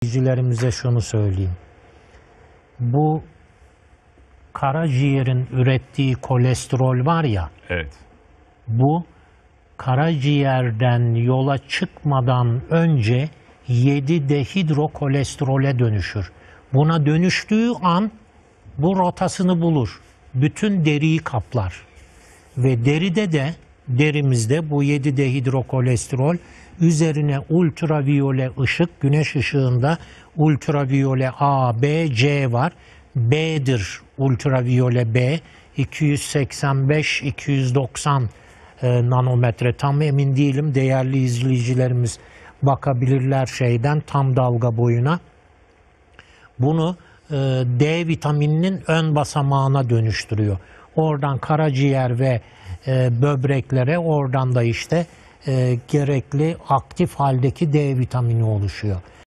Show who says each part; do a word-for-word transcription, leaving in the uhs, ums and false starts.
Speaker 1: izleyicilerimize şunu söyleyeyim. Bu karaciğerin ürettiği kolesterol var ya,
Speaker 2: Evet.
Speaker 1: bu karaciğerden yola çıkmadan önce yedi dehidrokolesterole dönüşür. Buna dönüştüğü an bu rotasını bulur. Bütün deriyi kaplar. Ve deride de, derimizde bu yedi dehidrokolesterol üzerine ultraviyole ışık, güneş ışığında ultraviyole A, B, C var. B'dir ultraviyole B. iki yüz seksen beş iki yüz doksan e, nanometre. Tam emin değilim. Değerli izleyicilerimiz bakabilirler şeyden tam dalga boyuna. Bunu e, D vitamininin ön basamağına dönüştürüyor. Oradan karaciğer ve e, böbreklere, oradan da işte e, gerekli aktif haldeki D vitamini oluşuyor.